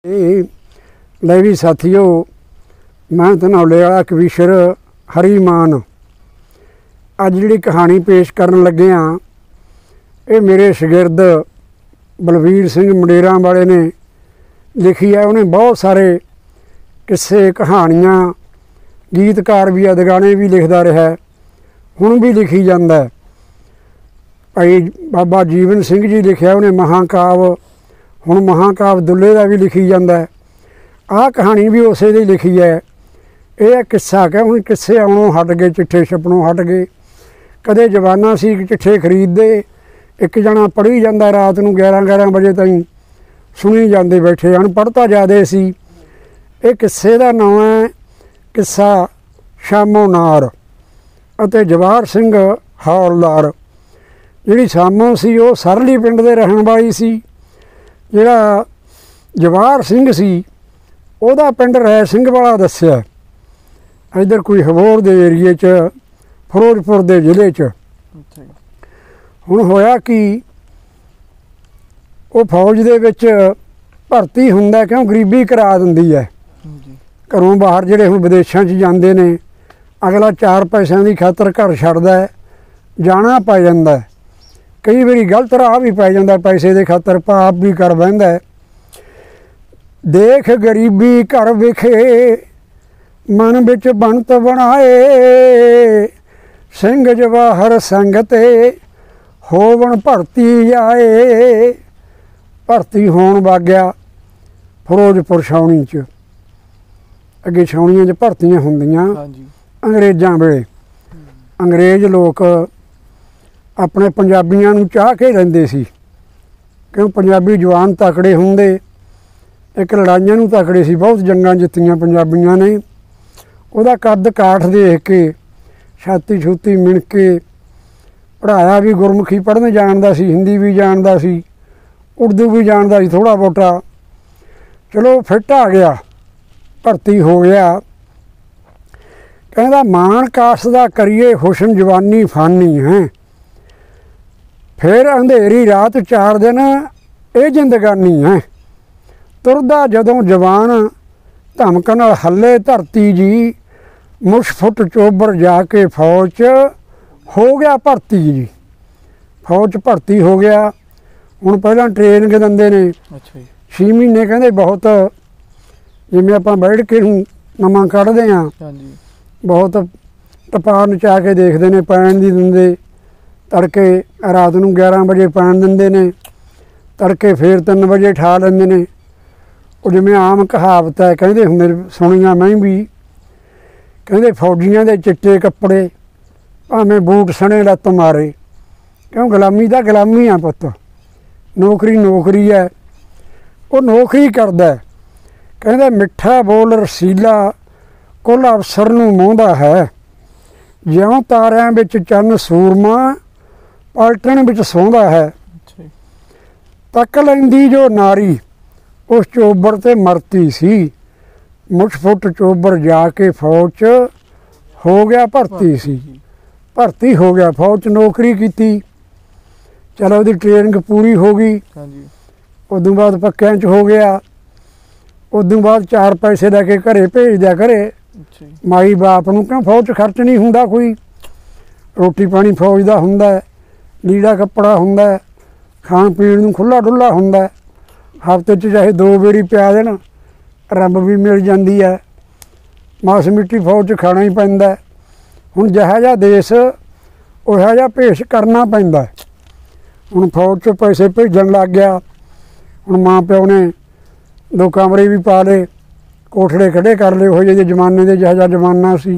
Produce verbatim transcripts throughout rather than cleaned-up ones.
ਲੈ ਵੀ ਸਾਥੀਓ, मैं धनौले वाला कवीशर हरीमान अज जी कहानी पेश करन लगे हाँ, ये मेरे शागिर्द बलवीर सिंह मंडेरा वाले ने लिखी है। उन्हें बहुत सारे किस्से कहानियाँ गीतकार भी है, गाने भी लिखता रहा, हुण भी लिखी जाता है। भाई बाबा जीवन सिंह जी लिखिया उन्हें महाकाव, हुण महाकाव दुल्ले का भी लिखी जाता है। आह कहानी भी उसे दी लिखी है। यह किस्सा कह हुण किस्से आउणों हट गए, चिट्ठे छपणों हट गए। कदे जवाना सी चिट्ठे खरीदते, एक जना पढ़ी जाता रात नूं ग्यारह ग्यारह बजे ताईं सुनी जाते बैठे, अनपढ़ता ज़्यादा सी। ये किस्से का नाम है किस्सा शामो नार अते जवाहर सिंह हौलदार। जिहड़ी शामो सी वो सरली पिंड दे रहण वाली सी। जिहड़ा जवाहर सिंह सी ਉਹਦਾ पिंड रै सिंह वाला दस्सिया। इधर कोई हबोर दे एरिए च फिरोजपुर दे जिले च। हुण होया कि वो फौज दे विच भर्ती हुंदा, क्यों गरीबी करा दिंदी है। घरों बाहर जिहड़े हुण विदेशां च जांदे ने, अगला चार पैसों की खातर घर छड्डदा है, जाना पै जांदा है। कई बारी गलत राह भी पै जांदा, पैसे दे खातर पाप भी कर बैंदा है। देख गरीबी घर विखे मन बिच बनत बनाए, सिंह जवाहर संगते होवन भर्ती जाए। भर्ती होण वाग्या फिरोजपुर छावनी च। अगे छावनियां च भर्तियां हुंदियां अंग्रेज़ां वेले। अंग्रेज़ लोग अपने पंजाबियां नूं चाह के लैंदे सी, क्यों पंजाबी जवान तकड़े हुंदे, एक लड़ाइयां नूं तकड़े सी, बहुत जंगां जित्तियां पंजाबियां ने। ਉਹਦਾ ਕੱਦ ਕਾਠ देख के, छाती छूती मिण के, पढ़ाया भी गुरमुखी पढ़ने जानदा सी, हिंदी भी जानदा सी, उर्दू भी जानदा सी थोड़ा बहुता। चलो फिट आ गया, भर्ती हो गया। कहंदा मान कास दा करिए हुसन जवानी फानी है, फिर अंधेरी रात चार दिन ये जिंदगानी है। तुरदा जदों जवान धमक नाल हल्ले धरती जी, मुशफुट चोबर जाके फौज च हो गया भर्ती जी। फौज च भर्ती हो गया। हुण पहलां ट्रेनिंग दिंदे ने छे महीने, कहंदे बहुत जिवें आपां बैठ के नवां कढ़दे हाँ, बहुत टपा नचा के देखते ने, पैण नहीं दिंदे। तड़के रात नूं ग्यारह बजे पैण दिंदे ने, तड़के फिर तीन बजे ठा लैंदे ने। ਉਹ ਜਿਵੇਂ आम कहावत है, कहते ਹੁੰਦੇ सुनिया मैं भी, कहते फौजियां दे चिट्टे कपड़े भावें बूट सने लत्त मारे। क्यों गुलामी दा गुलामी आ पुत्त, नौकरी नौकरी है। वो नौकरी करदा है। कहते मिठा बोल रसीला कुल अफसर नूं मोहंदा है, ज्यों तारिਆਂ ਵਿੱਚ चन्न सूरमा पलटन ਵਿੱਚ ਸੌਂਦਾ है। तक लैंदी जो नारी उस चोबर ते मरती सी, मुठफुट चोबर जाके फौज च हो गया भर्ती सी। भर्ती हो गया, फौज च नौकरी की। चलो उसकी ट्रेनिंग पूरी हो गई। उदों बाद पक्कियां च हो गया। उदों बाद चार पैसे लैके घरे भेज दिया करे माई बाप नूं, क्यों फौज च खर्च नहीं हुंदा कोई। रोटी पानी फौज दा हुंदा है, लीड़ा कपड़ा हुंदा है, खाण पीण नूं खुला डुल्ला हुंदा है। हफ्ते च चाहे दो बेरी पिया देन, रंब भी मिल जाती है। मास मिट्टी फौज च खाना ही पैंदा है। हुण जिहा जिहा देश उहा जिहा भेष करना पैंदा है। हुण फौज च पैसे भेजण लग गया। हुण माँ प्यो ने दो कमरे भी पा ले, कोठड़े खड़े कर ले, हो जे जमाने दे जिहा जिहा जमाना सी।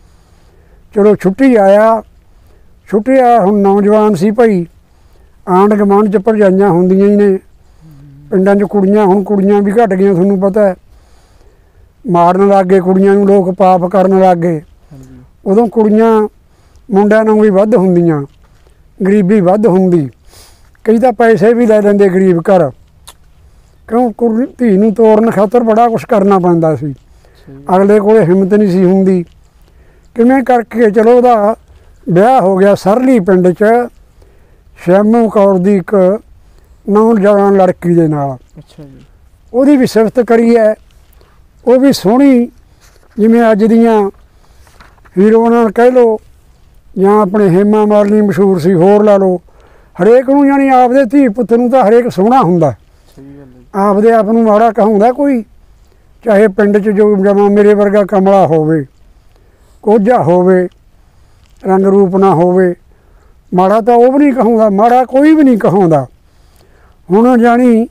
चलो छुट्टी आया, छुट्टी आया। हुण नौजवान सी भाई, आंढ गवांढ च भरजाइयां हुंदियां ही ने, पिंडां च कुड़ियां। हुण कुड़ियां भी घट गईयां, तुहानूं पता है, मारन लग गए कुड़ियां नूं, लोग पाप करन लग गए। उदों कुड़ियां मुंडियां नालों भी वध हुंदियां, गरीबी वध हुंदी। कई तां पैसे भी लै लैंदे गरीब घर, क्यों कुड़ी धी नूं तोड़न खातर बड़ा कुछ करना पैंदा सी। अगले कोल हिम्मत नहीं सी हुंदी। किवें करके चलो उहदा विआह हो गया सरली पिंड च श्यामू कौर दी एक नौजवान लड़की दे नाल। ਉਹਦੀ ਵੀ ਸਿਫਤ ਕਰੀ ਹੈ। ਉਹ ਵੀ ਸੋਹਣੀ, ਜਿਵੇਂ ਅੱਜ ਦੀਆਂ ਹੀਰੋਇਨਾਂ ਕਹਿ ਲਓ ਜਾਂ ਆਪਣੇ ਹੇਮਾ ਮਾਲਿਨੀ ਮਸ਼ਹੂਰ ਸੀ, ਹੋਰ ਲਾ ਲਓ, ਹਰੇਕ ਨੂੰ ਜਾਣੀ ਆਪਦੇ ਧੀ ਪੁੱਤ ਨੂੰ ਤਾਂ ਹਰੇਕ ਸੋਹਣਾ ਹੁੰਦਾ। ਆਪਦੇ ਆਪ ਨੂੰ ਮਾੜਾ ਕਹਾਉਂਦਾ ਕੋਈ? ਚਾਹੇ ਪਿੰਡ 'ਚ ਜੋ ਜਮਾ ਮੇਰੇ ਵਰਗਾ ਕਮਲਾ ਹੋਵੇ, ਕੋਝਾ ਹੋਵੇ, ਰੰਗ ਰੂਪ ਨਾ ਹੋਵੇ, ਮਾੜਾ ਤਾਂ ਉਹ ਵੀ ਨਹੀਂ ਕਹਾਉਂਦਾ, ਮਾੜਾ ਕੋਈ ਵੀ ਨਹੀਂ ਕਹਾਉਂਦਾ। ਹੁਣ ਜਾਣੀ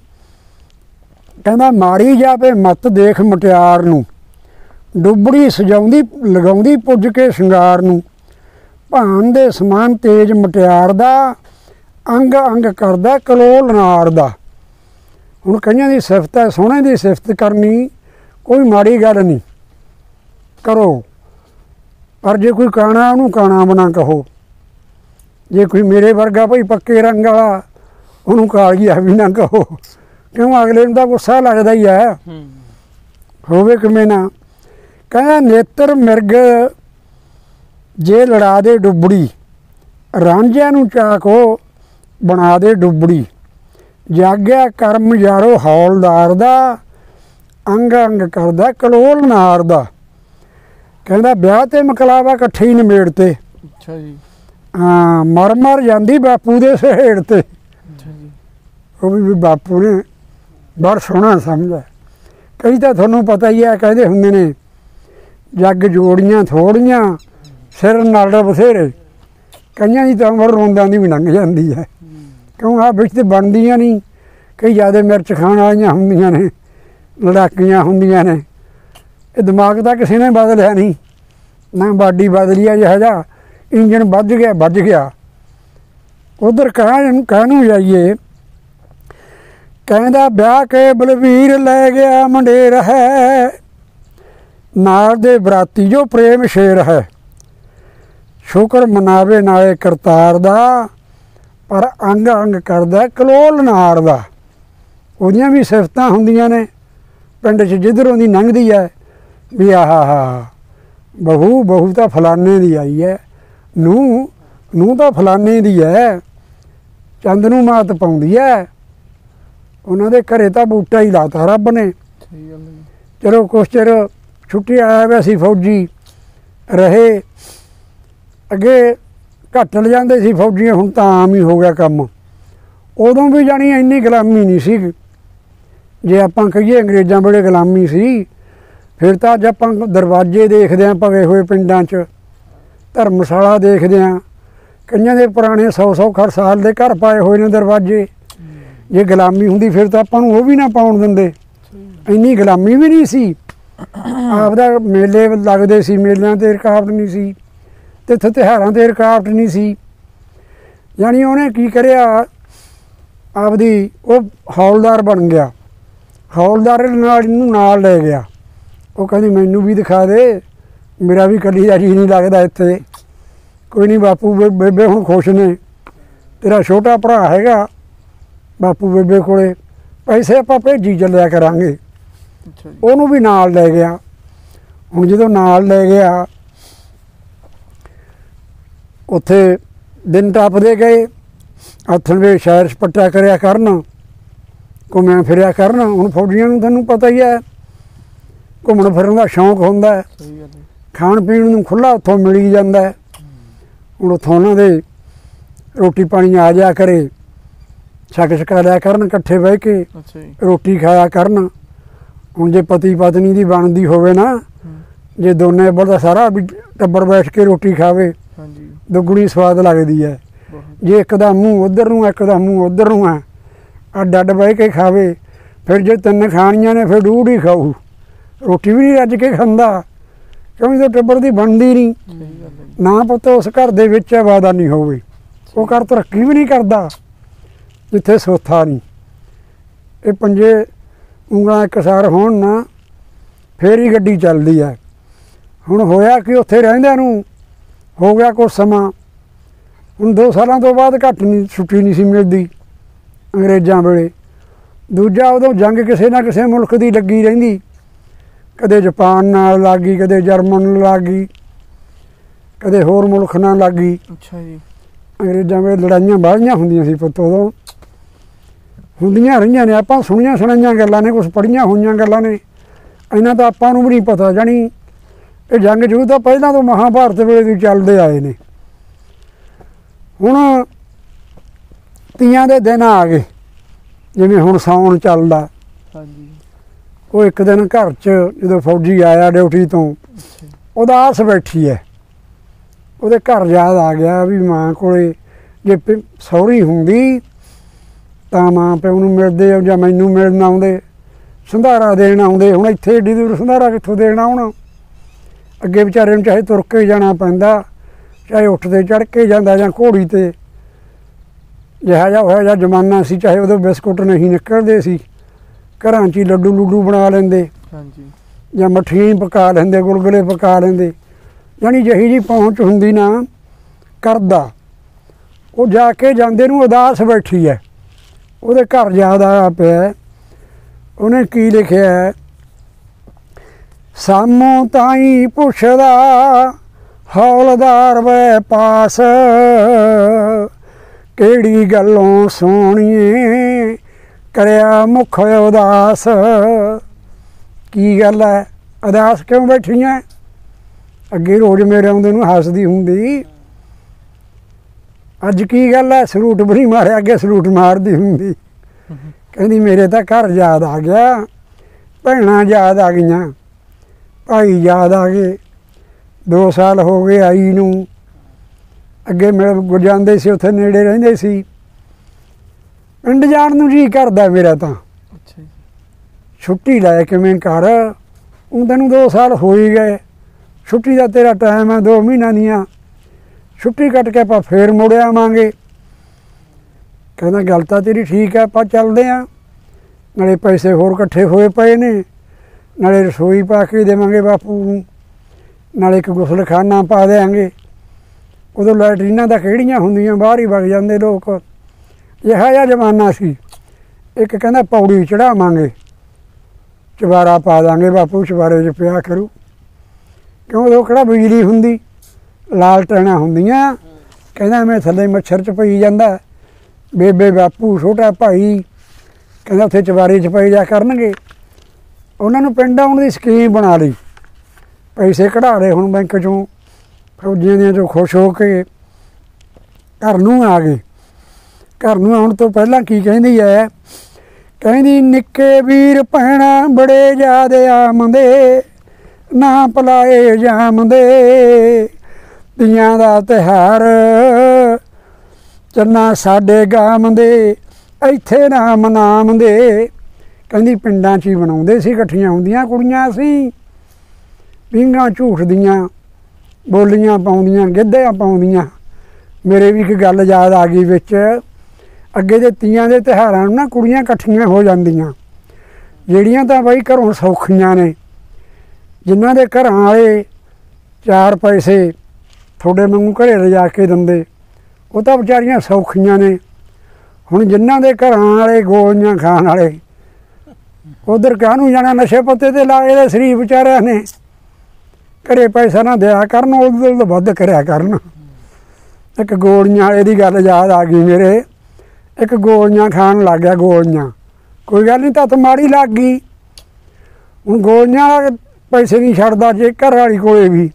ਕਹਿੰਦਾ ਮਾਰੀ ਜਾਵੇ ਮੱਤ ਦੇਖ ਮੁਟਿਆਰ ਨੂੰ, ਡੁੱਬੜੀ ਸਜਾਉਂਦੀ ਲਗਾਉਂਦੀ ਪੁੱਜ ਕੇ ਸ਼ਿੰਗਾਰ ਨੂੰ, ਭਾਨ ਦੇ ਸਮਾਨ ਤੇਜ ਮੁਟਿਆਰ ਦਾ, ਅੰਗ ਅੰਗ ਕਰਦਾ ਕਲੋਲ ਨਾਰ ਦਾ। ਹੁਣ ਕਈਆਂ ਦੀ ਸਿਫਤ ਹੈ, ਸੋਹਣੇ ਦੀ ਸਿਫਤ ਕਰਨੀ ਕੋਈ ਮਾੜੀ ਗੱਲ ਨਹੀਂ, ਕਰੋ, ਪਰ ਜੇ ਕੋਈ ਕਾਣਾ ਉਹਨੂੰ ਕਾਣਾ ਬਣਾ ਕਹੋ। ਜੇ ਕੋਈ ਮੇਰੇ ਵਰਗਾ ਭਾਈ ਪੱਕੇ ਰੰਗ ਵਾਲਾ ਉਹਨੂੰ ਕਾਲੀਆ ਵੀ ਨਾ ਕਹੋ, ਕਿਉਂ ਅਗਲੇ ਨੂੰ ਤਾਂ ਗੁੱਸਾ ਲੱਗਦਾ ਹੀ ਹੈ, ਹੋਵੇ ਕਿਵੇਂ ਨਾ। ਕਹਿੰਦਾ ਨੇਤਰ ਮਿਰਗ ਜੇ ਲੜਾ ਦੇ ਡੁੱਬੜੀ, ਰਾਂਝਿਆਂ ਨੂੰ ਚਾਕੋ ਬਣਾ ਦੇ ਡੁੱਬੜੀ, ਜਾਗਿਆ ਕਰਮ ਯਾਰੋ ਹੌਲਦਾਰ ਦਾ, ਅੰਗ ਅੰਗ ਕਰਦਾ ਕਲੋਲ ਨਾਰ ਦਾ। ਕਹਿੰਦਾ ਵਿਆਹ ਤੇ ਮਕਲਾਵਾ ਇਕੱਠੇ ਹੀ ਨਿਬੇੜ ਤੇ, ਅੱਛਾ ਜੀ, ਹਾਂ, ਮਰ ਮਰ ਜਾਂਦੀ ਬਾਪੂ ਦੇ ਸਹੇੜ ਤੇ। ਉਹ ਵੀ ਬਾਪੂ ਨੇ ਬੜਾ ਸੋਹਣਾ ਸਮਝਿਆ। ਕਈ ਤਾਂ ਤੁਹਾਨੂੰ ਪਤਾ ਹੀ ਹੈ, ਕਹਿੰਦੇ ਹੁੰਦੇ ਨੇ ਜੱਗ ਜੋੜੀਆਂ ਥੋੜੀਆਂ ਸਿਰ ਨਾਲ ਬਥੇਰੇ। ਕਈਆਂ ਦੀ ਤਾਂ ਉਮਰ ਰੋਂਦਾਂ ਦੀ ਵੀ ਲੰਘ ਜਾਂਦੀ ਹੈ, ਕਿਉਂ ਆਹ ਵਿੱਚ ਤੇ ਬਣਦੀਆਂ ਨਹੀਂ। ਕਈ ਜ਼ਿਆਦਾ ਮਿਰਚ ਖਾਣ ਵਾਲੀਆਂ ਹੁੰਦੀਆਂ ਨੇ, ਲੜਾਕੀਆਂ ਹੁੰਦੀਆਂ ਨੇ। ਇਹ ਦਿਮਾਗ ਤਾਂ ਕਿਸੇ ਨੇ ਬਦਲਿਆ ਨਹੀਂ, ਨਾ ਬਾਡੀ ਬਦਲੀ ਆ, ਜਿਹਾ ਜਿਹਾ ਇੰਜਣ ਵੱਜ ਗਿਆ ਵੱਜ ਗਿਆ। ਉਧਰ ਕਹਿ ਕਹਿਨੂੰ ਜਾਈਏ, ਕਹਿੰਦਾ ਵਿਆਹ ਕੇ ਬਲਵੀਰ ਲੈ ਗਿਆ ਮੰਡੇਰ ਹੈ, ਨਾਲ ਦੇ ਬਰਾਤੀ ਜੋ ਪ੍ਰੇਮ ਸ਼ੇਰ ਹੈ, ਸ਼ੁਕਰ ਮਨਾਵੇ ਨਾਲੇ ਕਰਤਾਰ ਦਾ, ਪਰ ਅੰਗ ਅੰਗ ਕਰਦਾ ਕਲੋਲ ਨਾਰ ਦਾ। ਉਹਦੀਆਂ ਵੀ ਸਿਫਤਾਂ ਹੁੰਦੀਆਂ ਨੇ ਪਿੰਡ 'ਚ, ਜਿੱਧਰੋਂ ਦੀ ਲੰਘਦੀ ਹੈ ਵੀ ਆਹ ਹਾ ਬਹੂ ਬਹੂ ਤਾਂ ਫਲਾਨੇ ਦੀ ਆਈ ਹੈ, ਨੂੰਹ ਨੂੰਹ ਤਾਂ ਫਲਾਨੇ ਦੀ ਹੈ, ਚੰਦ ਨੂੰ ਮਾਤ ਪਾਉਂਦੀ ਹੈ। ਉਹਨਾਂ ਦੇ ਘਰੇ ਤਾਂ ਬੂਟਾ ਹੀ ਲਾਤਾ ਰੱਬ ਨੇ। ਚਲੋ ਕੁਛ ਚਿਰ ਛੁੱਟੀ ਆਇਆ ਹੋਇਆ ਸੀ, ਫੌਜੀ ਰਹੇ, ਅੱਗੇ ਘੱਟ ਲਿਜਾਂਦੇ ਸੀ ਫੌਜੀ, ਹੁਣ ਤਾਂ ਆਮ ਹੀ ਹੋ ਗਿਆ ਕੰਮ। ਉਦੋਂ ਵੀ ਜਾਣੀ ਇੰਨੀ ਗੁਲਾਮੀ ਨਹੀਂ ਸੀ। ਜੇ ਆਪਾਂ ਕਹੀਏ ਅੰਗਰੇਜ਼ਾਂ ਵੇਲੇ ਗੁਲਾਮੀ ਸੀ, ਫਿਰ ਤਾਂ ਅੱਜ ਆਪਾਂ ਦਰਵਾਜ਼ੇ ਦੇਖਦੇ ਹਾਂ ਭਗੇ ਹੋਏ ਪਿੰਡਾਂ 'ਚ, ਧਰਮਸ਼ਾਲਾ ਦੇਖਦੇ ਹਾਂ, ਕਈਆਂ ਦੇ ਪੁਰਾਣੇ ਸੌ ਸੌ ਖਰ ਸਾਲ ਦੇ ਘਰ ਪਾਏ ਹੋਏ ਨੇ ਦਰਵਾਜ਼ੇ। ਜੇ ਗੁਲਾਮੀ ਹੁੰਦੀ ਫਿਰ ਤਾਂ ਆਪਾਂ ਨੂੰ ਉਹ ਵੀ ਨਾ ਪਾਉਣ ਦਿੰਦੇ। ਇੰਨੀ ਗੁਲਾਮੀ ਵੀ ਨਹੀਂ ਸੀ। ਆਪਦਾ ਮੇਲੇ ਲੱਗਦੇ ਸੀ, ਮੇਲਿਆਂ 'ਤੇ ਰੁਕਾਵਟ ਨਹੀਂ ਸੀ, ਅਤੇ ਇੱਥੇ ਤਿਉਹਾਰਾਂ 'ਤੇ ਰੁਕਾਵਟ ਨਹੀਂ ਸੀ। ਯਾਨੀ ਉਹਨੇ ਕੀ ਕਰਿਆ, ਆਪਦੀ ਉਹ ਹੌਲਦਾਰ ਬਣ ਗਿਆ, ਹੌਲਦਾਰ ਨਾਲ ਇਹਨੂੰ ਨਾਲ ਲੈ ਗਿਆ। ਉਹ ਕਹਿੰਦੀ ਮੈਨੂੰ ਵੀ ਦਿਖਾ ਦੇ, ਮੇਰਾ ਵੀ ਇਕੱਲੀ ਦਾ ਜੀ ਨਹੀਂ ਲੱਗਦਾ ਇੱਥੇ। ਕੋਈ ਨਹੀਂ ਬਾਪੂ ਬੇਬੇ ਹੁਣ ਖੁਸ਼ ਨੇ, ਤੇਰਾ ਛੋਟਾ ਭਰਾ ਹੈਗਾ ਬਾਪੂ ਬੇਬੇ ਕੋਲੇ, ਪੈਸੇ ਆਪਾਂ ਭੇਜੀ ਚੱਲਿਆ ਕਰਾਂਗੇ। ਉਹਨੂੰ ਵੀ ਨਾਲ ਲੈ ਗਿਆ। ਹੁਣ ਜਦੋਂ ਨਾਲ ਲੈ ਗਿਆ, ਉੱਥੇ ਦਿਨ ਟੱਪਦੇ ਗਏ, ਆਥਣ ਵੇ ਸ਼ਹਿਰ ਸਪੱਟਾ ਕਰਿਆ ਕਰਨ, ਘੁੰਮਿਆ ਫਿਰਿਆ ਕਰਨ। ਹੁਣ ਫੌਜੀਆਂ ਨੂੰ ਤੁਹਾਨੂੰ ਪਤਾ ਹੀ ਹੈ, ਘੁੰਮਣ ਫਿਰਨ ਦਾ ਸ਼ੌਂਕ ਹੁੰਦਾ ਹੈ, ਖਾਣ ਪੀਣ ਨੂੰ ਖੁੱਲ੍ਹਾ ਉੱਥੋਂ ਮਿਲੀ ਜਾਂਦਾ ਹੈ। ਹੁਣ ਉੱਥੋਂ ਉਹਨਾਂ ਦੇ ਰੋਟੀ ਪਾਣੀ ਆ ਜਾ ਕਰੇ, ਛਕ ਛਕਾ ਲਿਆ ਕਰਨ, ਇਕੱਠੇ ਬਹਿ ਕੇ ਰੋਟੀ ਖਾਇਆ ਕਰਨ। ਹੁਣ ਜੇ ਪਤੀ ਪਤਨੀ ਦੀ ਬਣਦੀ ਹੋਵੇ ਨਾ, ਜੇ ਦੋਨੇ ਬੜਾ ਸਾਰਾ ਵੀ ਟੱਬਰ ਬੈਠ ਕੇ ਰੋਟੀ ਖਾਵੇ, ਦੁੱਗਣੀ ਸਵਾਦ ਲੱਗਦੀ ਹੈ। ਜੇ ਇੱਕ ਦਾ ਮੂੰਹ ਉੱਧਰ ਨੂੰ, ਇੱਕ ਦਾ ਮੂੰਹ ਉੱਧਰ ਨੂੰ ਹੈ, ਅੱਡ ਅੱਡ ਬਹਿ ਕੇ ਖਾਵੇ, ਫਿਰ ਜੇ ਤਿੰਨ ਖਾਣੀਆਂ ਨੇ ਫਿਰ ਡੂਢ ਹੀ ਖਾਊ, ਰੋਟੀ ਵੀ ਨਹੀਂ ਰੱਜ ਕੇ ਖਾਂਦਾ, ਕਿਉਂ ਜਦੋਂ ਟੱਬਰ ਦੀ ਬਣਦੀ ਨਹੀਂ। ਨਾ ਪੁੱਤ ਉਸ ਘਰ ਦੇ ਵਿੱਚ ਵਾਦਾ ਨਹੀਂ ਹੋਵੇ, ਉਹ ਘਰ ਤਰੱਕੀ ਵੀ ਨਹੀਂ ਕਰਦਾ ਜਿੱਥੇ ਸੋਥਾ ਨਹੀਂ। ਇਹ ਪੰਜੇ ਉਂਗਲਾਂ ਇਕਸਾਰ ਹੋਣ ਨਾ, ਫੇਰ ਹੀ ਗੱਡੀ ਚੱਲਦੀ ਹੈ। ਹੁਣ ਹੋਇਆ ਕਿ ਉੱਥੇ ਰਹਿੰਦਿਆਂ ਨੂੰ ਹੋ ਗਿਆ ਕੁਛ ਸਮਾਂ, ਹੁਣ ਦੋ ਸਾਲਾਂ ਤੋਂ ਬਾਅਦ ਘੱਟ ਨਹੀਂ ਛੁੱਟੀ ਨਹੀਂ ਸੀ ਮਿਲਦੀ ਅੰਗਰੇਜ਼ਾਂ ਵੇਲੇ। ਦੂਜਾ ਉਦੋਂ ਜੰਗ ਕਿਸੇ ਨਾ ਕਿਸੇ ਮੁਲਕ ਦੀ ਲੱਗੀ ਰਹਿੰਦੀ, ਕਦੇ ਜਪਾਨ ਨਾਲ ਲੱਗ ਗਈ, ਕਦੇ ਜਰਮਨ ਨਾਲ ਲੱਗ ਗਈ, ਕਦੇ ਹੋਰ ਮੁਲਕ ਨਾਲ ਲੱਗ ਗਈ। ਅੱਛਾ ਜੀ। ਅੰਗਰੇਜ਼ਾਂ ਵੇਲੇ ਲੜਾਈਆਂ ਬਾਹਲੀਆਂ ਹੁੰਦੀਆਂ ਸੀ ਪੁੱਤ ਉਦੋਂ। ਹੁੰਦੀਆਂ ਰਹੀਆਂ ਨੇ। ਆਪਾਂ ਸੁਣੀਆਂ ਸੁਣਾਈਆਂ ਗੱਲਾਂ ਨੇ, ਕੁਛ ਪੜ੍ਹੀਆਂ ਹੋਈਆਂ ਗੱਲਾਂ ਨੇ, ਇਹਨਾਂ ਤਾਂ ਆਪਾਂ ਨੂੰ ਵੀ ਨਹੀਂ ਪਤਾ। ਜਾਣੀ ਇਹ ਜੰਗ ਜੂਹ ਤਾਂ ਪਹਿਲਾਂ ਤੋਂ ਮਹਾਭਾਰਤ ਵੇਲੇ ਵੀ ਚੱਲਦੇ ਆਏ ਨੇ। ਹੁਣ ਤੀਆਂ ਦੇ ਦਿਨ ਆ ਗਏ, ਜਿਵੇਂ ਹੁਣ ਸਾਉਣ ਚੱਲਦਾ। ਹਾਂਜੀ। ਉਹ ਇੱਕ ਦਿਨ ਘਰ 'ਚ ਜਦੋਂ ਫੌਜੀ ਆਇਆ ਡਿਊਟੀ ਤੋਂ, ਉਦਾਸ ਬੈਠੀ ਹੈ। ਉਹਦੇ ਘਰ ਯਾਦ ਆ ਗਿਆ ਵੀ ਮਾਂ ਕੋਲੇ ਜੇ ਸਹੁਰੀ ਹੁੰਦੀ ਤਾਂ ਮਾਂ ਪਿਓ ਨੂੰ ਮਿਲਦੇ ਜਾਂ ਮੈਨੂੰ ਮਿਲਣ ਆਉਂਦੇ, ਸੰਧਾਰਾ ਦੇਣ ਆਉਂਦੇ। ਹੁਣ ਇੱਥੇ ਏਡੀ ਦੂਰ ਸੰਧਾਰਾ ਕਿੱਥੋਂ ਦੇਣ ਆਉਣਾ? ਅੱਗੇ ਵਿਚਾਰੇ ਨੂੰ ਚਾਹੇ ਤੁਰ ਕੇ ਜਾਣਾ ਪੈਂਦਾ, ਚਾਹੇ ਉੱਠ 'ਤੇ ਚੜ੍ਹ ਕੇ ਜਾਂਦਾ ਜਾਂ ਘੋੜੀ 'ਤੇ। ਜਿਹਾ ਜਿਹਾ ਹੋਇਆ ਜਿਹਾ ਜ਼ਮਾਨਾ ਸੀ, ਚਾਹੇ ਉਦੋਂ ਬਿਸਕੁਟ ਨਹੀਂ ਨਿਕਲਦੇ ਸੀ, ਘਰਾਂ 'ਚ ਹੀ ਲੱਡੂ ਲੁੱਡੂ ਬਣਾ ਲੈਂਦੇ। ਹਾਂਜੀ। ਜਾਂ ਮੱਠੀਆਂ ਹੀ ਪਕਾ ਲੈਂਦੇ, ਗੁਲਗੁਲੇ ਪਕਾ ਲੈਂਦੇ। ਜਾਣੀ ਜਿਹੀ ਜਿਹੀ ਪਹੁੰਚ ਹੁੰਦੀ ਨਾ ਕਰਦਾ। ਉਹ ਜਾ ਕੇ ਜਾਂਦੇ ਨੂੰ ਉਦਾਸ ਬੈਠੀ ਹੈ। ਉਹਦੇ ਘਰ ਯਾਦ ਆਇਆ ਪਿਆ। ਉਹਨੇ ਕੀ ਲਿਖਿਆ? ਸਾਮੋਂ ਤਾਈਂ ਪੁੱਛਦਾ ਹੌਲਦਾਰ ਵੇ ਪਾਸ, ਕਿਹੜੀ ਗੱਲੋਂ ਸੋਹਣੀਏ ਕਰਿਆ ਮੁੱਖ ਉਦਾਸ। ਕੀ ਗੱਲ ਹੈ, ਉਦਾਸ ਕਿਉਂ ਬੈਠੀਆਂ? ਅੱਗੇ ਰੋਜ਼ ਮੇਰੇ ਆਉਂਦੇ ਨੂੰ ਹੱਸਦੀ ਹੁੰਦੀ, ਅੱਜ ਕੀ ਗੱਲ ਹੈ? ਸਲੂਟ ਵੀ ਨਹੀਂ ਮਾਰਿਆ, ਅੱਗੇ ਸਲੂਟ ਮਾਰਦੀ ਹੁੰਦੀ। ਕਹਿੰਦੀ ਮੇਰੇ ਤਾਂ ਘਰ ਯਾਦ ਆ ਗਿਆ, ਭੈਣਾਂ ਯਾਦ ਆ ਗਈਆਂ, ਭਾਈ ਯਾਦ ਆ ਗਏ। ਦੋ ਸਾਲ ਹੋ ਗਏ ਆਈ ਨੂੰ। ਅੱਗੇ ਮਿਲ ਜਾਂਦੇ ਸੀ, ਉੱਥੇ ਨੇੜੇ ਰਹਿੰਦੇ ਸੀ। ਪਿੰਡ ਜਾਣ ਨੂੰ ਜੀ ਕਰਦਾ ਮੇਰਾ ਤਾਂ। ਅੱਛਾ। ਛੁੱਟੀ ਲੈ ਕਿਵੇਂ ਕਰ, ਉਹ ਤੈਨੂੰ ਦੋ ਸਾਲ ਹੋ ਹੀ ਗਏ। ਛੁੱਟੀ ਦਾ ਤੇਰਾ ਟਾਈਮ ਹੈ ਦੋ ਮਹੀਨਿਆਂ ਦੀਆਂ, ਛੁੱਟੀ ਕੱਟ ਕੇ ਆਪਾਂ ਫੇਰ ਮੁੜ ਆਵਾਂਗੇ। ਕਹਿੰਦਾ ਗੱਲ ਤਾਂ ਤੇਰੀ ਠੀਕ ਹੈ, ਆਪਾਂ ਚੱਲਦੇ ਹਾਂ। ਨਾਲੇ ਪੈਸੇ ਹੋਰ ਇਕੱਠੇ ਹੋਏ ਪਏ ਨੇ, ਨਾਲੇ ਰਸੋਈ ਪਾ ਕੇ ਦੇਵਾਂਗੇ ਬਾਪੂ ਨੂੰ, ਨਾਲੇ ਇੱਕ ਗੁਸਲਖਾਨਾ ਪਾ ਦਿਆਂਗੇ। ਉਦੋਂ ਲੈਟਰੀਨਾਂ ਦਾ ਕਿਹੜੀਆਂ ਹੁੰਦੀਆਂ, ਬਾਹਰ ਹੀ ਵਗ ਜਾਂਦੇ ਲੋਕ। ਇਹੋ ਜਿਹਾ ਜ਼ਮਾਨਾ ਸੀ। ਇੱਕ ਕਹਿੰਦਾ ਪੌੜੀ ਚੜ੍ਹਾਵਾਂਗੇ, ਚੁਬਾਰਾ ਪਾ ਦਾਂਗੇ ਬਾਪੂ, ਚੁਬਾਰੇ 'ਚ ਪਿਆ ਕਰੂ। ਕਿਉਂ ਉਦੋਂ ਕਿਹੜਾ ਬਿਜਲੀ ਹੁੰਦੀ, ਲਾਲਟੈਨਾਂ ਹੁੰਦੀਆਂ। ਕਹਿੰਦਾ ਮੈਂ ਥੱਲੇ ਮੱਛਰ 'ਚ ਪਈ ਜਾਂਦਾ। ਬੇਬੇ ਬਾਪੂ ਛੋਟਾ ਭਾਈ ਕਹਿੰਦਾ ਉੱਥੇ ਚੁਬਾਰੇ 'ਚ ਪਈ ਜਾ ਕਰਨਗੇ। ਉਹਨਾਂ ਨੂੰ ਪਿੰਡ ਆਉਣ ਦੀ ਸਕੀਮ ਬਣਾ ਲਈ, ਪੈਸੇ ਕਢਾ ਲਏ ਹੁਣ ਬੈਂਕ 'ਚੋਂ, ਫੌਜੀਆਂ ਦੀਆਂ 'ਚੋਂ ਖੁਸ਼ ਹੋ ਕੇ ਘਰ ਨੂੰ ਆ ਗਏ। ਘਰ ਨੂੰ ਆਉਣ ਤੋਂ ਪਹਿਲਾਂ ਕੀ ਕਹਿੰਦੀ ਹੈ? ਕਹਿੰਦੀ ਨਿੱਕੇ ਵੀਰ ਭੈਣਾਂ ਬੜੇ ਜ਼ਿਆਦੇ ਆਮਦੇ, ਨਾ ਭੁਲਾਏ ਜਾਮਦੇ, ਤੀਆਂ ਦਾ ਤਿਉਹਾਰ ਚੰਨਾ ਸਾਡੇ ਗਾਮਦੇ, ਇੱਥੇ ਨਾ ਮਨਾਮਦੇ। ਕਹਿੰਦੀ ਪਿੰਡਾਂ 'ਚ ਹੀ ਬਣਾਉਂਦੇ ਸੀ, ਇਕੱਠੀਆਂ ਹੁੰਦੀਆਂ ਕੁੜੀਆਂ ਸੀ, ਪੀਂਘਾਂ ਝੂਟਦੀਆਂ, ਬੋਲੀਆਂ ਪਾਉਂਦੀਆਂ, ਗਿੱਧਿਆਂ ਪਾਉਂਦੀਆਂ। ਮੇਰੇ ਵੀ ਇੱਕ ਗੱਲ ਯਾਦ ਆ ਗਈ ਵਿੱਚ। ਅੱਗੇ ਦੇ ਤੀਆਂ ਦੇ ਤਿਉਹਾਰਾਂ ਨੂੰ ਨਾ ਕੁੜੀਆਂ ਇਕੱਠੀਆਂ ਹੋ ਜਾਂਦੀਆਂ, ਜਿਹੜੀਆਂ ਤਾਂ ਬਾਈ ਘਰੋਂ ਸੌਖੀਆਂ ਨੇ, ਜਿਨ੍ਹਾਂ ਦੇ ਘਰਾਂ ਵਾਲੇ ਚਾਰ ਪੈਸੇ ਤੁਹਾਡੇ ਵਾਂਗੂ ਘਰੇ ਲਿਜਾ ਕੇ ਦਿੰਦੇ, ਉਹ ਤਾਂ ਵਿਚਾਰੀਆਂ ਸੌਖੀਆਂ ਨੇ। ਹੁਣ ਜਿਨ੍ਹਾਂ ਦੇ ਘਰਾਂ ਵਾਲੇ ਗੋਲੀਆਂ ਖਾਣ ਵਾਲੇ, ਉੱਧਰ ਕਾਹਨੂੰ ਜਾਣਾ, ਨਸ਼ੇ ਪੱਤੇ 'ਤੇ ਲਾਏ ਦੇ ਸਰੀਰ ਵਿਚਾਰਿਆਂ ਨੇ। ਘਰੇ ਪੈਸਾ ਨਾ ਦਿਆ ਕਰਨ, ਉਹਦੇ ਤੋਂ ਵੱਧ ਕਰਿਆ ਕਰਨ। ਇੱਕ ਗੋਲੀਆਂ ਵਾਲੇ ਦੀ ਗੱਲ ਯਾਦ ਆ ਗਈ ਮੇਰੇ। ਇੱਕ ਗੋਲੀਆਂ ਖਾਣ ਲੱਗ ਗਿਆ, ਗੋਲੀਆਂ। ਕੋਈ ਗੱਲ ਨਹੀਂ, ਤੱਤ ਮਾੜੀ ਲੱਗ ਗਈ। ਹੁਣ ਗੋਲੀਆਂ ਵਾਲਾ ਪੈਸੇ ਨਹੀਂ ਛੱਡਦਾ ਜੇ ਘਰ ਵਾਲੀ ਕੋਲੇ ਵੀ।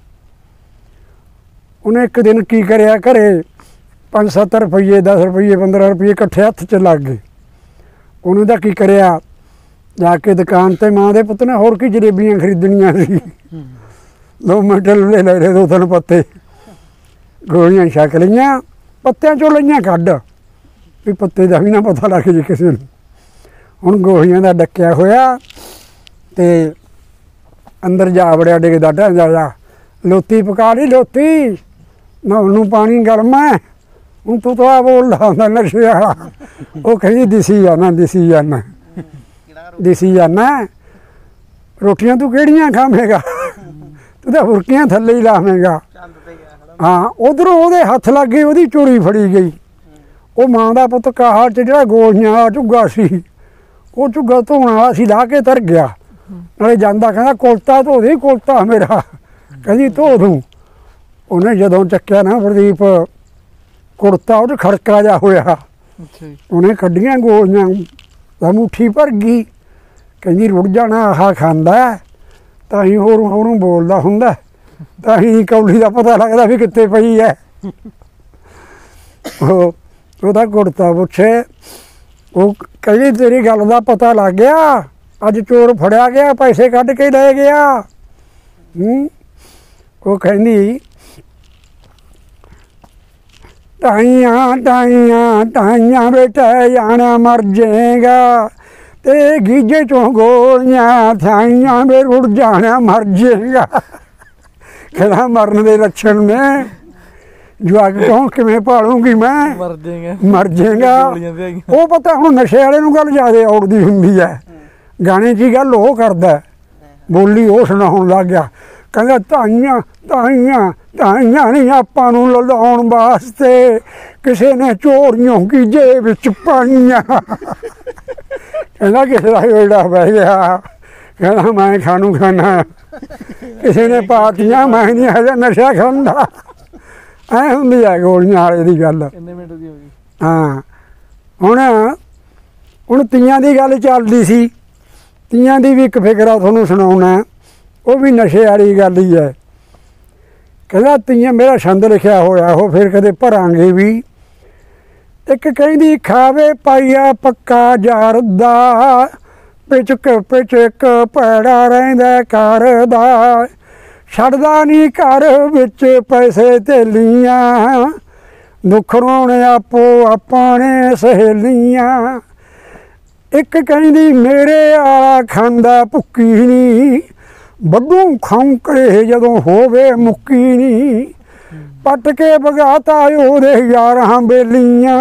ਉਹਨੇ ਇੱਕ ਦਿਨ ਕੀ ਕਰਿਆ, ਘਰੇ ਪੰਜ ਸੱਤ ਰੁਪਈਏ, ਦਸ ਰੁਪਈਏ, ਪੰਦਰਾਂ ਰੁਪਈਏ ਇਕੱਠੇ ਹੱਥ 'ਚ ਲੱਗ ਗਏ। ਉਹਨੇ ਤਾਂ ਕੀ ਕਰਿਆ, ਜਾ ਕੇ ਦੁਕਾਨ 'ਤੇ ਮਾਂ ਦੇ ਪੁੱਤ ਨੇ ਹੋਰ ਕੀ ਜਲੇਬੀਆਂ ਖਰੀਦਣੀਆਂ ਸੀ, ਦੋ ਮਿੰਟ ਲੈ ਲੈ ਦੋ ਤਿੰਨ ਪੱਤੇ, ਗੋਲੀਆਂ ਛਕ ਲਈਆਂ, ਪੱਤਿਆਂ 'ਚੋਂ ਲਈਆਂ ਕੱਢ, ਵੀ ਪੱਤੇ ਦਾ ਵੀ ਨਾ ਪਤਾ ਲੱਗ ਜੇ ਕਿਸੇ ਨੂੰ। ਹੁਣ ਗੋਲੀਆਂ ਦਾ ਡੱਕਿਆ ਹੋਇਆ ਅਤੇ ਅੰਦਰ ਜਾ ਵੜਿਆ, ਡਿੱਗਦਾ ਢਾਂਜਾ ਜਾ, ਲੋਤੀ ਪਕਾ ਲਈ, ਲੋਤੀ ਨਹਾਉਣ ਨੂੰ ਪਾਣੀ ਗਰਮ ਹੈ। ਹੁਣ ਤੂੰ ਤਾਂ ਬੋਲਦਾ ਹੁੰਦਾ ਨਸ਼ੇ ਵਾਲਾ। ਉਹ ਕਹਿੰਦੀ ਦਿਸੀ ਜਾਣਾ, ਦਿਸੀ ਜਾਣਾ, ਦਿਸੀ ਜਾਣਾ, ਰੋਟੀਆਂ ਤੂੰ ਕਿਹੜੀਆਂ ਖਾਵੇਂਗਾ, ਤੂੰ ਤਾਂ ਫੁਰਕੀਆਂ ਥੱਲੇ ਹੀ ਲਾਵੇਂਗਾ। ਹਾਂ, ਉੱਧਰੋਂ ਉਹਦੇ ਹੱਥ ਲੱਗ ਗਏ, ਉਹਦੀ ਚੋਰੀ ਫੜੀ ਗਈ। ਉਹ ਮਾਂ ਦਾ ਪੁੱਤ ਕਾਹਲ 'ਚ ਜਿਹੜਾ ਗੋਲੀਆਂ ਵਾਲਾ ਝੁੱਗਾ ਸੀ, ਉਹ ਝੁੱਗਾ ਧੋਣ ਵਾਲਾ ਸੀ, ਲਾ ਕੇ ਤਰ ਗਿਆ। ਨਾਲੇ ਜਾਂਦਾ ਕਹਿੰਦਾ ਕੁਲਤਾ ਧੋ ਦੇ, ਕੁਲਤਾ ਮੇਰਾ। ਕਹਿੰਦੀ ਧੋ ਦੂੰ। ਉਹਨੇ ਜਦੋਂ ਚੱਕਿਆ ਨਾ ਪ੍ਰਦੀਪ ਕੁੜਤਾ, ਉਹ 'ਚ ਖੜਕਾ ਜਿਹਾ ਹੋਇਆ। ਉਹਨੇ ਕੱਢੀਆਂ ਗੋਲੀਆਂ, ਤਾਂ ਮੁੱਠੀ ਭਰ ਗਈ। ਕਹਿੰਦੀ ਰੁੜ ਜਾਣਾ ਆਹ ਖਾਂਦਾ, ਤਾਂ ਹੀ ਹੋਰ ਉਹਨੂੰ ਬੋਲਦਾ ਹੁੰਦਾ, ਤਾਂ ਹੀ ਕੌਲੀ ਦਾ ਪਤਾ ਲੱਗਦਾ ਵੀ ਕਿੱਥੇ ਪਈ ਹੈ। ਉਹ ਉਹਦਾ ਕੁੜਤਾ ਪੁੱਛੇ, ਉਹ ਕਹਿੰਦੀ ਤੇਰੀ ਗੱਲ ਦਾ ਪਤਾ ਲੱਗ ਗਿਆ, ਅੱਜ ਚੋਰ ਫੜਿਆ ਗਿਆ, ਪੈਸੇ ਕੱਢ ਕੇ ਲੈ ਗਿਆ। ਹੂੰ ਉਹ ਕਹਿੰਦੀ ਟਾਈਆਂ ਟਾਈਆਂ ਟਾਈਆਂ ਬੇਟਾ ਜਾਣਾ ਮਰ ਜਾਏਗਾ, ਤੇ ਗੀਜੇ ਚੋਂ ਗੋਲੀਆਂ ਥਾਈਆਂ ਵੇ ਰੁੜ ਜਾਣਾ ਮਰ ਜਾਏਗਾ। ਕਹਿੰਦਾ ਮਰਨ ਦੇ ਲੱਛਣ ਨੇ, ਜਵਾਕ ਕਹੂੰ ਕਿਵੇਂ ਪਾਲੂੰਗੀ ਮੈਂ, ਮਰ ਜਾਏਗਾ ਮਰ ਜਾਏਗਾ। ਉਹ ਪਤਾ ਹੁਣ ਨਸ਼ੇ ਵਾਲੇ ਨੂੰ ਗੱਲ ਜ਼ਿਆਦਾ ਔੜਦੀ ਹੁੰਦੀ ਹੈ, ਗਾਣੇ 'ਚ ਹੀ ਗੱਲ ਉਹ ਕਰਦਾ, ਬੋਲੀ ਉਹ ਸੁਣਾਉਣ ਲੱਗ ਗਿਆ। ਕਹਿੰਦਾ ਤਾਈਆਂ ਤਾਈਆਂ ਤਾਈਆਂ ਨਹੀਂ ਆਪਾਂ ਨੂੰ ਲੁਲਾਉਣ ਵਾਸਤੇ, ਕਿਸੇ ਨੇ ਚੋਰੀਆਂ ਗੀਜੇ ਵਿੱਚ ਪਾਈਆਂ। ਕਹਿੰਦਾ ਕਿਸੇ ਦਾ ਵੇੜਾ ਬਹਿ ਗਿਆ, ਕਹਿੰਦਾ ਮੈਂ ਖਾਣੂ ਖਾਣਾ, ਕਿਸੇ ਨੇ ਪਾਤੀਆਂ ਮੈਂ ਨਹੀਂ ਹਜੇ ਨਸ਼ਾ ਖਾਂਦਾ। ਐ ਹੁੰਦੀ ਹੈ ਗੋਲੀਆਂ ਵਾਲੇ ਦੀ ਗੱਲ। ਕਿੰਨੇ ਮਿੰਟ ਦੀ ਹੋ ਗਈ? ਹਾਂ ਹੁਣ ਹੁਣ ਤੀਆਂ ਦੀ ਗੱਲ ਚੱਲਦੀ ਸੀ, ਤੀਆਂ ਦੀ ਵੀ ਇੱਕ ਫਿਕਰਾ ਤੁਹਾਨੂੰ ਸੁਣਾਉਣਾ, ਉਹ ਵੀ ਨਸ਼ੇ ਵਾਲੀ ਗੱਲ ਹੀ ਹੈ। ਕਹਿੰਦਾ ਤੀਆਂ ਮੇਰਾ ਛੰਦ ਲਿਖਿਆ ਹੋਇਆ, ਉਹ ਫਿਰ ਕਦੇ ਭਰਾਂਗੇ ਵੀ। ਇੱਕ ਕਹਿੰਦੀ ਖਾਵੇ ਪਾਈਆ ਪੱਕਾ ਯਾਰ ਦਾ, ਪਿਚਕ ਪਿਚਕ ਪੈੜਾ ਰਹਿੰਦਾ ਘਰ ਦਾ, ਛੱਡਦਾ ਨਹੀਂ ਘਰ ਵਿੱਚ ਪੈਸੇ ਧੇਲੀਆਂ, ਦੁੱਖ ਰੋਣ ਆਪੋ ਆਪਣੇ ਸਹੇਲੀਆਂ। ਇੱਕ ਕਹਿੰਦੀ ਮੇਰੇ ਆਲਾ ਖਾਂਦਾ ਭੁੱਕੀ ਨਹੀਂ, ਵੱਡੂ ਖਾਉਂ ਕਰੇ ਜਦੋਂ ਹੋਵੇ ਮੁੱਕੀ ਨਹੀਂ, ਪੱਟ ਕੇ ਬਗਾਤਾ ਉਹਦੇ ਯਾਰਾਂ ਬੇਲੀਆਂ,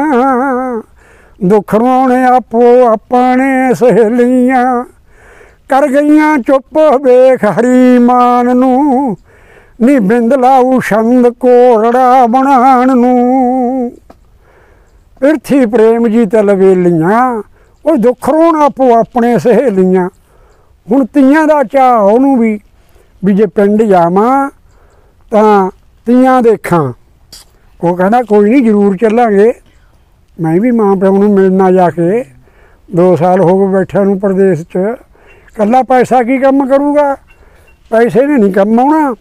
ਦੁੱਖ ਰੋਣ ਆਪੋ ਆਪਣੇ ਸਹੇਲੀਆਂ। ਕਰ ਗਈਆਂ ਚੁੱਪ ਵੇਖ ਹਰੀ ਮਾਨ ਨੂੰ, ਨੀ ਬਿੰਦ ਲਾਊ ਛੰਦ ਕੋਰੜਾ ਬਣਾਉਣ ਨੂੰ। ਪਿਰਥੀ ਪ੍ਰੇਮ ਜੀ ਤੇ ਲਵੇਲੀਆਂ, ਉਹ ਦੁੱਖ ਰੋਣ ਆਪੋ ਆਪਣੇ ਸਹੇਲੀਆਂ। ਹੁਣ ਤੀਆਂ ਦਾ ਚਾਅ ਉਹਨੂੰ ਵੀ, ਵੀ ਜੇ ਪਿੰਡ ਜਾਵਾਂ ਤਾਂ ਤੀਆਂ ਦੇਖਾਂ। ਉਹ ਕਹਿੰਦਾ ਕੋਈ ਨਹੀਂ ਜ਼ਰੂਰ ਚੱਲਾਂਗੇ, ਮੈਂ ਵੀ ਮਾਂ ਪਿਓ ਨੂੰ ਮਿਲਣਾ ਜਾ ਕੇ, ਦੋ ਸਾਲ ਹੋ ਗਏ ਬੈਠਿਆਂ ਨੂੰ ਪ੍ਰਦੇਸ਼ 'ਚ। ਇਕੱਲਾ ਪੈਸਾ ਕੀ ਕੰਮ ਕਰੂਗਾ, ਪੈਸੇ ਨੇ ਨਹੀਂ ਕੰਮ ਆਉਣਾ,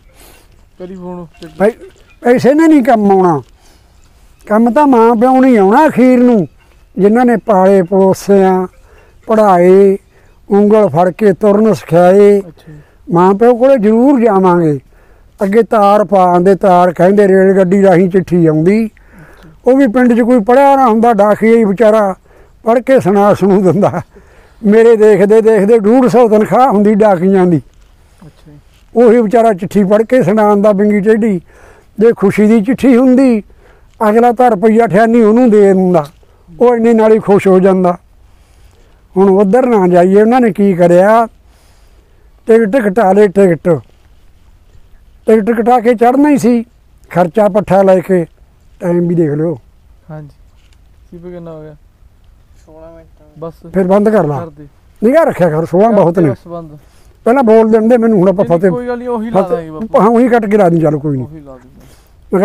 ਪੈਸੇ ਨੇ ਨਹੀਂ ਕੰਮ ਆਉਣਾ, ਕੰਮ ਤਾਂ ਮਾਂ ਪਿਓ ਨਹੀਂ ਆਉਣਾ ਅਖੀਰ ਨੂੰ, ਜਿਨ੍ਹਾਂ ਨੇ ਪਾਲੇ ਪਲੋਸਿਆ ਪੜ੍ਹਾਏ, ਉਂਗਲ ਫੜ ਕੇ ਤੁਰਨ ਸਿਖਾਏ। ਮਾਂ ਪਿਓ ਕੋਲ ਜ਼ਰੂਰ ਜਾਵਾਂਗੇ। ਅੱਗੇ ਤਾਰ ਪਾਉਂਦੇ, ਤਾਰ ਕਹਿੰਦੇ ਰੇਲ ਗੱਡੀ ਰਾਹੀਂ ਚਿੱਠੀ ਆਉਂਦੀ, ਉਹ ਵੀ ਪਿੰਡ 'ਚ ਕੋਈ ਪੜ੍ਹਿਆ ਨਾ ਹੁੰਦਾ, ਡਾਕੀਆ ਹੀ ਵਿਚਾਰਾ ਪੜ੍ਹ ਕੇ ਸੁਣਾ ਸੁਣੂ ਦਿੰਦਾ। ਮੇਰੇ ਦੇਖਦੇ ਦੇਖਦੇ ਡੂਢ ਸੌ ਤਨਖਾਹ ਹੁੰਦੀ ਡਾਕੀਆਂ ਦੀ, ਉਹੀ ਵਿਚਾਰਾ ਚਿੱਠੀ ਪੜ੍ਹ ਕੇ ਸੁਣਾਉਂਦਾ ਬਿੰਗੀ ਟੇਢੀ। ਜੇ ਖੁਸ਼ੀ ਦੀ ਚਿੱਠੀ ਹੁੰਦੀ, ਅਗਲਾ ਤਾਂ ਰੁਪਈਆ ਠਿਆਨੀ ਉਹਨੂੰ ਦੇ ਦਿੰਦਾ, ਉਹ ਇੰਨੇ ਨਾਲ ਹੀ ਖੁਸ਼ ਹੋ ਜਾਂਦਾ। ਹੁਣ ਉੱਧਰ ਨਾ ਜਾਈਏ, ਉਹਨਾਂ ਨੇ ਕੀ ਕਰਿਆ, ਟਿਕਟ ਕਟਾ ਲਏ। ਟਿਕਟ ਟਿਕਟ ਕਟਾ ਕੇ ਚੜ੍ਹਨਾ ਹੀ ਸੀ, ਖਰਚਾ ਪੱਠਾ ਲੈ ਕੇ। ਟਾਈਮ ਵੀ ਦੇਖ ਲਿਓ। ਹਾਂਜੀ ਕਿੰਨਾ ਹੋ ਗਿਆ? ਸੋਲਾਂ ਮਿੰਟ ਬਸ। ਫਿਰ ਬੰਦ ਕਰ ਲਾ, ਨਿਗਾਹ ਰੱਖਿਆ ਕਰ, ਸੋਲਾਂ ਬਹੁਤ ਨੇ। ਪਹਿਲਾਂ ਬੋਲ ਦਿੰਦੇ ਮੈਨੂੰ, ਹੁਣ ਆਪਾਂ ਫਤਿਹ ਉਹੀ ਕੱਟ ਕੇ ਲਾ ਦੀ, ਚੱਲ ਕੋਈ ਨਹੀਂ।